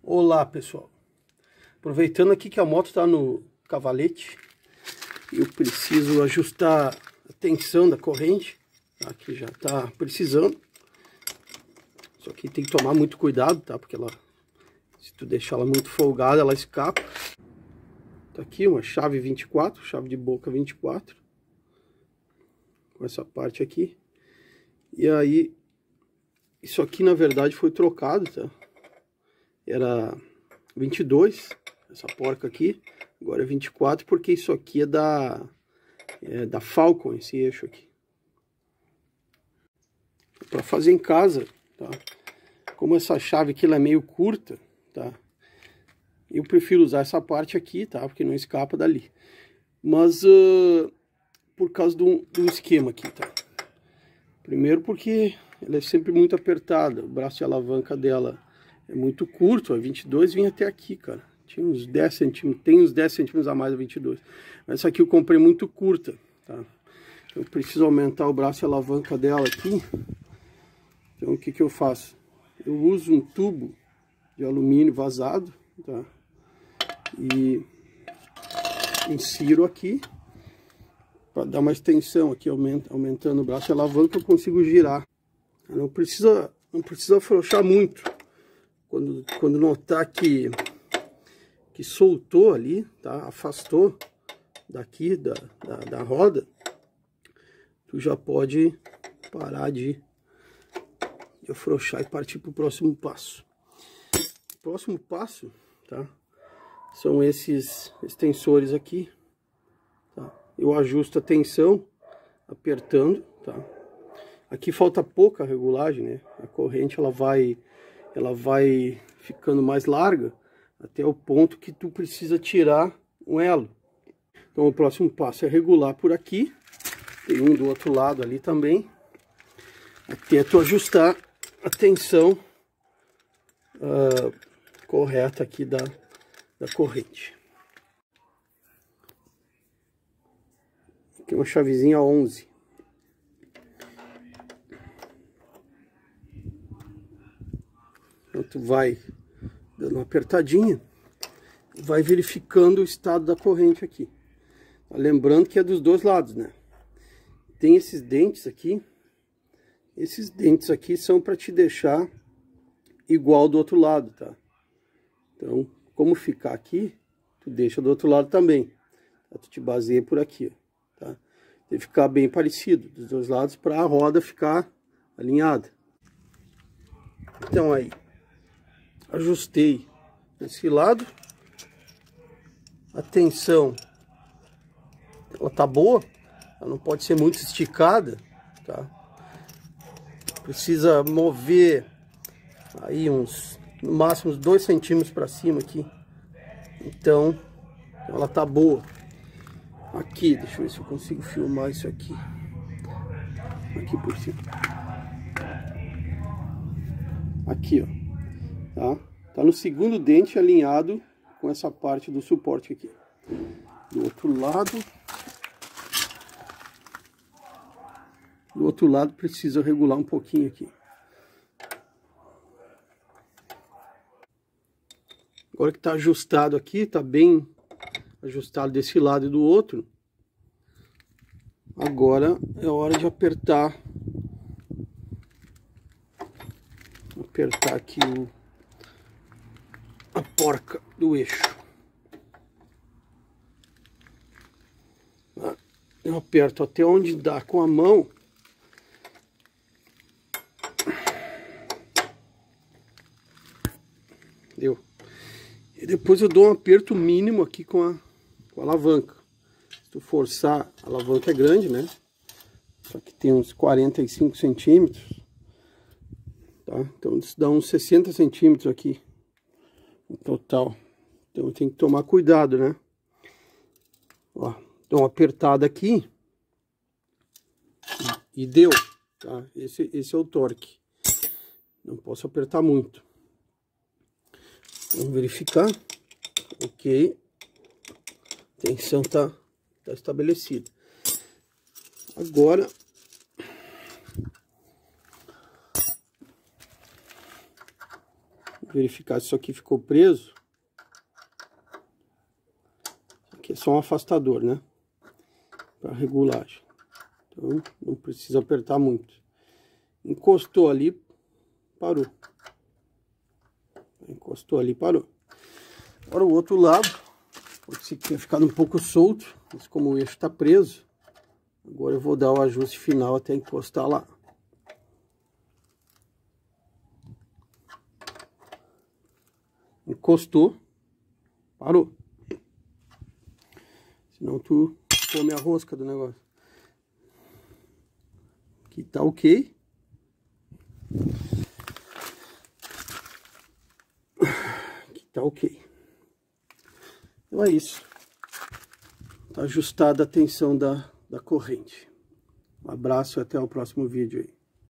Olá pessoal, aproveitando aqui que a moto está no cavalete, eu preciso ajustar a tensão da corrente, tá? Que já está precisando. Só que tem que tomar muito cuidado, tá? Porque ela, se tu deixar ela muito folgada, ela escapa. Tá aqui uma chave 24, chave de boca 24, com essa parte aqui. E aí, isso aqui na verdade foi trocado, tá? Era 22, essa porca aqui, agora é 24, porque isso aqui é da Falcon, esse eixo aqui. Para fazer em casa, tá? Como essa chave aqui ela é meio curta, tá? Eu prefiro usar essa parte aqui, tá? Porque não escapa dali. Mas por causa do esquema aqui, tá? Primeiro porque ela é sempre muito apertada, o braço de alavanca dela é muito curto, a 22 vinha até aqui, cara. Tinha uns 10 centímetros, tem uns 10 centímetros a mais da 22. Mas essa aqui eu comprei muito curta, tá? Eu preciso aumentar o braço de alavanca dela aqui. Então o que que eu faço? Eu uso um tubo de alumínio vazado, tá? E insiro aqui para dar uma extensão aqui, aumentando o braço de alavanca, eu consigo girar. Não precisa afrouxar muito. Quando notar que soltou ali, tá? Afastou daqui da roda, tu já pode parar de afrouxar e partir para o próximo passo. O próximo passo, tá? São esses extensores aqui, tá? Eu ajusto a tensão apertando, tá? Aqui falta pouca regulagem, né? A corrente ela vai ficando mais larga até o ponto que tu precisa tirar um elo. Então o próximo passo é regular por aqui, tem um do outro lado ali também, até tu ajustar a tensão correta aqui da corrente. Aqui uma chavezinha 11. Então tu vai dando uma apertadinha, vai verificando o estado da corrente aqui. Lembrando que é dos dois lados, né? Tem esses dentes aqui. Esses dentes aqui são para te deixar igual do outro lado, tá? Então, como ficar aqui, tu deixa do outro lado também. Tá? Tu te baseia por aqui, ó, tá? Tem que ficar bem parecido dos dois lados para a roda ficar alinhada. Então aí, ajustei esse lado. A tensão, ela tá boa, ela não pode ser muito esticada, tá? Precisa mover aí no máximo uns 2 centímetros para cima aqui. Então, ela tá boa. Aqui, deixa eu ver se eu consigo filmar isso aqui. Aqui por cima. Aqui, ó. Tá? Tá no segundo dente alinhado com essa parte do suporte aqui. Do outro lado. Do outro lado precisa regular um pouquinho aqui. Agora que está ajustado aqui, está bem ajustado desse lado e do outro. Agora é hora de apertar aqui a porca do eixo. Eu aperto até onde dá com a mão. Deu. E depois eu dou um aperto mínimo aqui com a alavanca. Se tu forçar, a alavanca é grande, né? Só que tem uns 45 centímetros. Tá? Então isso dá uns 60 centímetros aqui no total. Então tem que tomar cuidado, né? Ó, dou uma apertada aqui. E deu. Tá? Esse é o torque. Não posso apertar muito. Vamos verificar. Ok. A tensão tá estabelecida. Agora verificar se isso aqui ficou preso. Isso aqui é só um afastador, né? Para regulagem. Então, não precisa apertar muito. Encostou ali, parou. Encostou ali, parou. Agora o outro lado, esse aqui tinha ficado um pouco solto, mas como o eixo está preso, agora eu vou dar o ajuste final até encostar lá. Encostou, parou. Senão tu come a rosca do negócio. Aqui tá ok. Aqui tá ok. Então é isso. Tá ajustada a tensão da corrente. Um abraço e até o próximo vídeo aí.